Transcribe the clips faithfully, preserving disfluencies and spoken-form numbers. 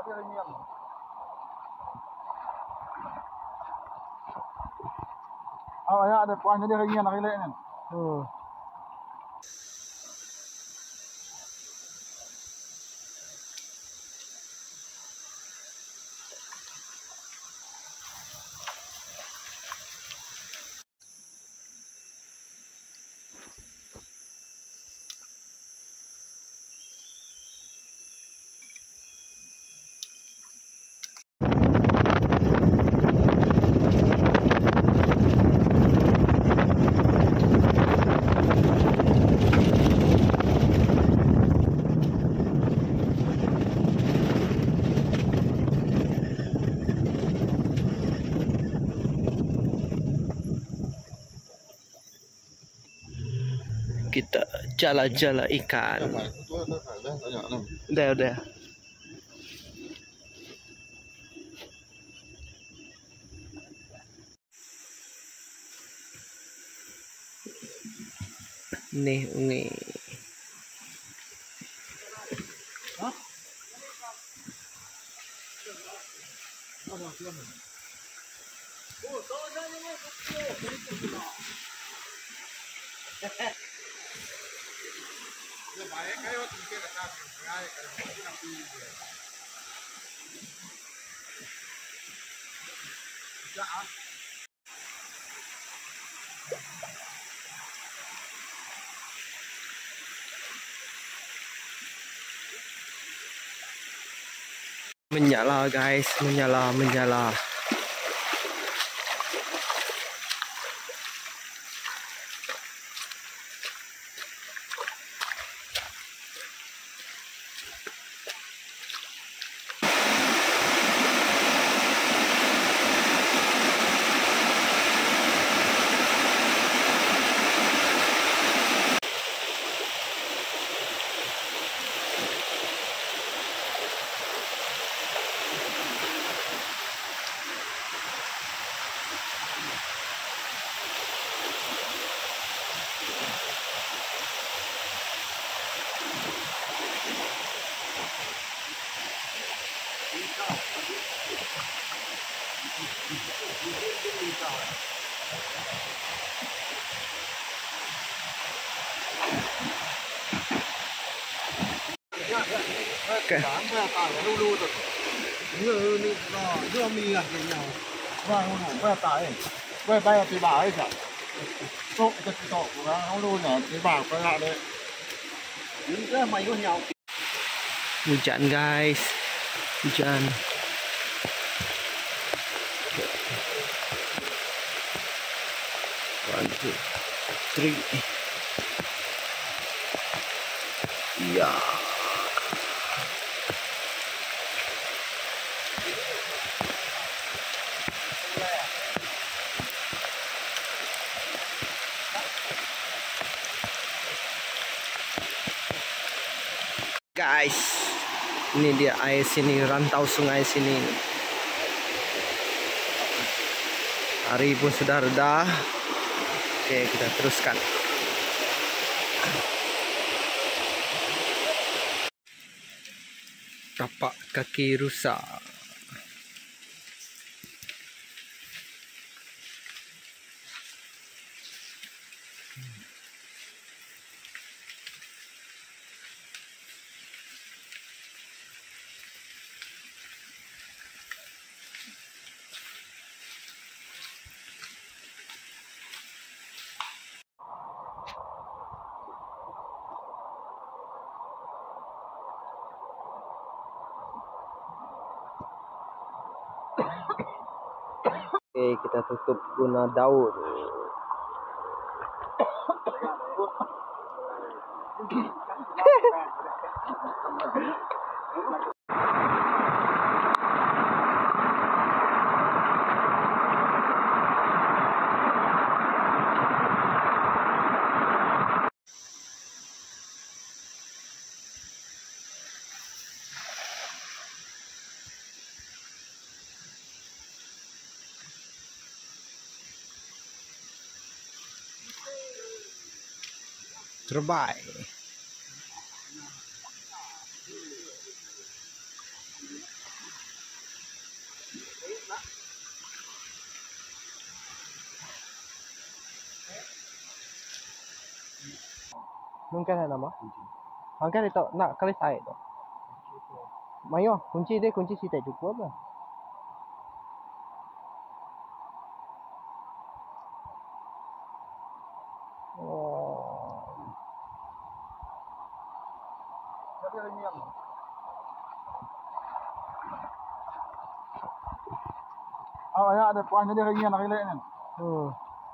Tadi ringan. Oh ya, ada puan jadi ringan rileknya. Hmm. Kita jala-jala ikan. Udah, udah. Nih, nih. Menyala guys, menyala, menyala. Oke. Hujan guys, hujan. One, two, three. Iya. Guys, ini dia air sini, rantau sungai sini. Hari pun sudah reda. Oke, kita teruskan. Tapak kaki rusa. Oke, kita tutup guna daun. Terbaik. Mungkin ada nama. Angkat itu nak kali saya itu. Mayo, kunci deh kunci sih tak cukup apa. Oh. Jadi ringan. Oh ya ada puan jadi ringan nak relek ni. Hmm.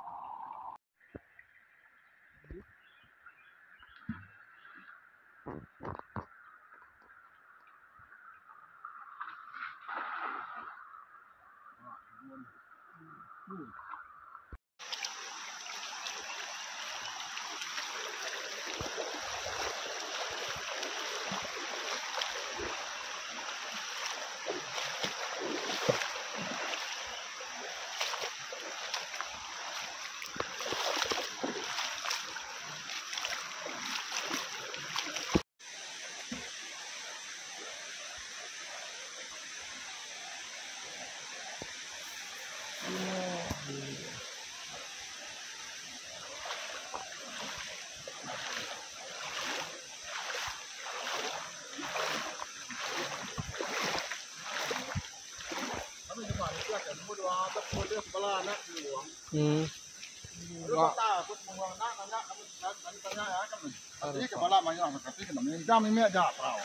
Kami cuma ni kan mudah tak boleh sebelah nak luang. Hmm. Enggak. Aku menguang nak nak kami kami tanya ya kami. Tapi kepala banyak tapi kena minjam ini ada tahu.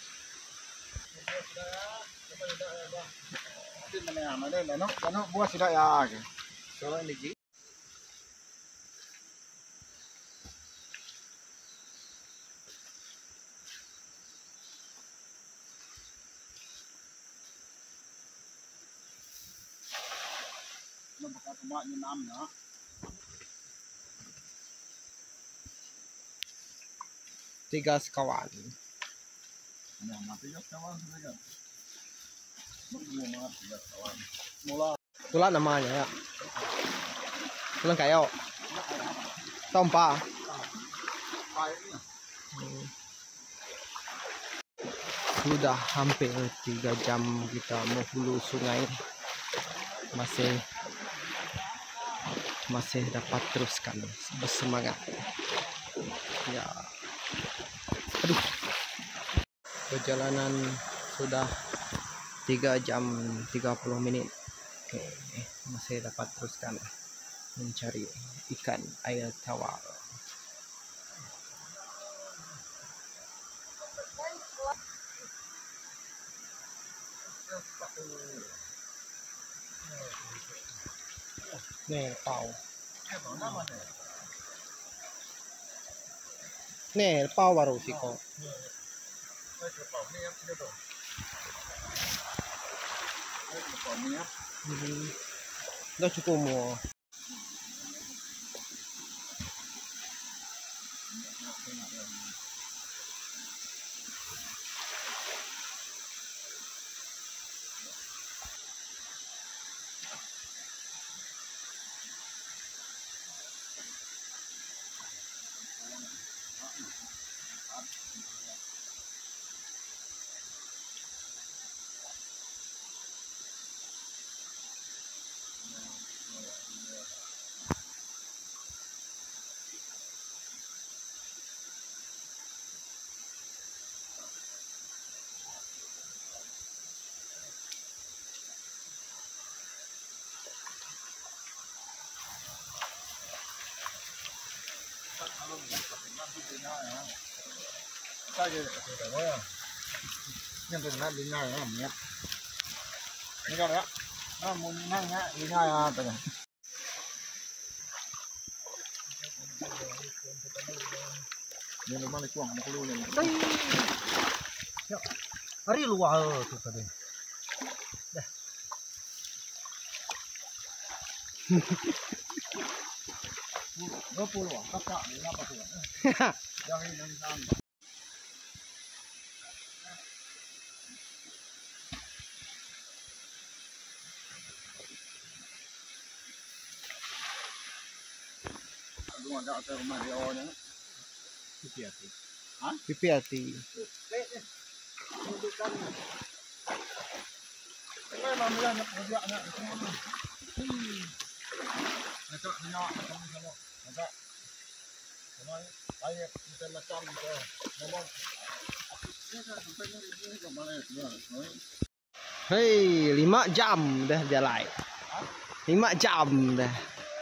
Ini mana mana dah nak nak buat sudah ya ke. Soalnya lagi. Nampak semuanya namnya. Tiga sekawan. Nah, mati ya kawan saja. Mula ya kawan. Mula. Itulah namanya ya. Tulang kayu. Tompa. Kainnya. Hmm. Sudah hampir tiga jam kita menghulu sungai. Masih masih dapat teruskan bersemangat. Ya. Aduh. Perjalanan sudah tiga jam tiga puluh menit. Oke, masih dapat teruskan mencari ikan air tawar. Nih, pau. Nih, pau baru sih kok. Hmm. Udah cukup mau. Saja sudah ya. Yang benar dengar ya, niat. Dengar ya. Ah, mau nanya dengar ya apa ya. Ini rumah lekuang mau keluar ni. Ya. Hari luar tu tadi. Dah. Dua puluh, kakak ni apa tu? Jangan ini sama. Aduh, ada apa rumah dia orang ni? Pipi hati. Hah? Pipi hati. Eh, mana nak kerja nak semua ni. Hmm. Nak nak nak sama. Nak. Kayak kita macam itu, ngomong. Ini kan tempatnya ini kemana ya? Hei, lima jam dah jalan. Lima jam dah.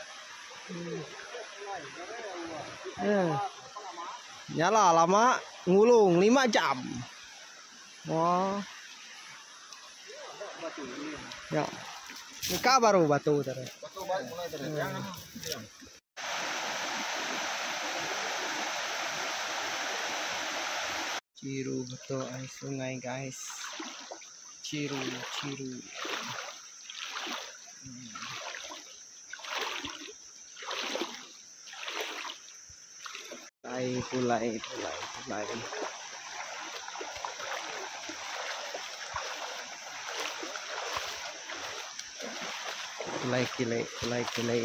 Hmm. Nyala lama ngulung lima jam. Wah. Ya. Ini baru batu tadi. Batu baik mulai dari jangan. Ciru betul air sungai guys. Ciru, ciru. Hmm. Pulai, pulai, pulai, pulai. Pulai kile, pulai kile.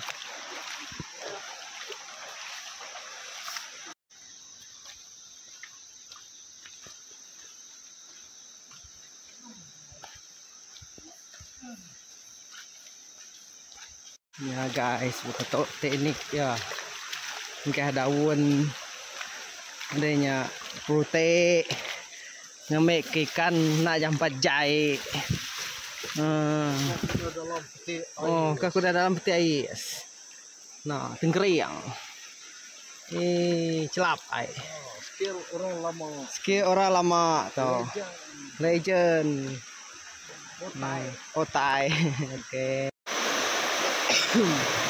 Ya guys, betul teknik ya. Ini daun adanya putih ngemek ikan nak jampat jai. Hmm. Oh, kaku dalam peti air. Nah, tenggeriang. Eh, celap ai. Skill orang lama. Skill orang lama tau. Legend. Otai. Otai. Oke.